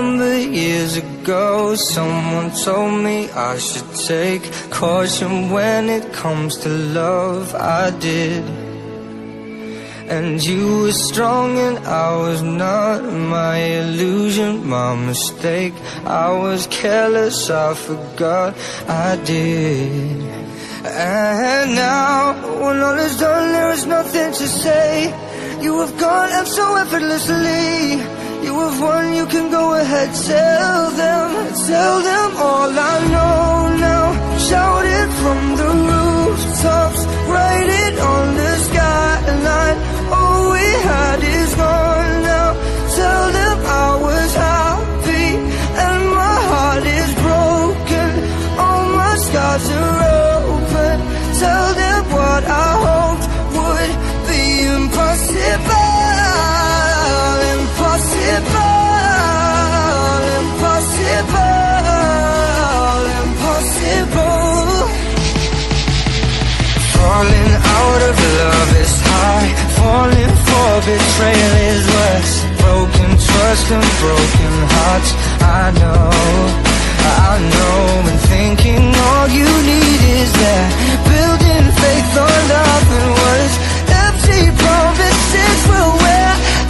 remember years ago, someone told me I should take caution when it comes to love. I did. And you were strong and I was not. My illusion, my mistake. I was careless, I forgot I did. And now, when all is done, there is nothing to say. You have gone and so effortlessly. You have won, you can go ahead, tell them all I know now. Shout it from the rooftops, write it on the skyline. All we had is gone now. Tell them I was happy and my heart is broken. All my scars are open. Tell them what I hoped would be impossible. Impossible. Falling out of love is high. Falling for betrayal is worse. Broken trust and broken hearts. I know. And thinking all you need is that. Building faith on nothing words. Empty promises will wear.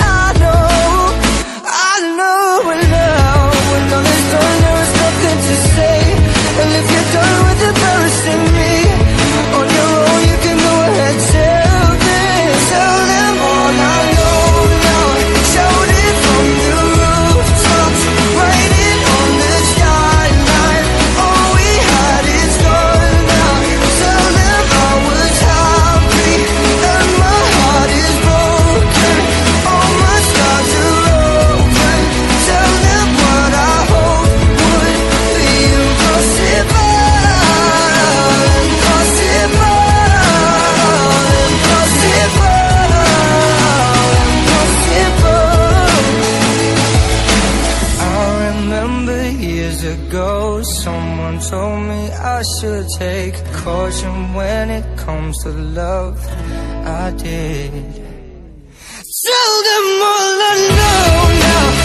And now, when all is done, there is nothing to say. And if you're done with embarrassing me, on your own you can go ahead, tell them all I know now. Shout it from the rooftops, write it on the skyline. All we had is gone now. Tell them I was happy and my heart is broken. All my scars are open. Tell them what I hope would be impossible. Ago, someone told me I should take caution when it comes to love. I did. Tell them all I know now.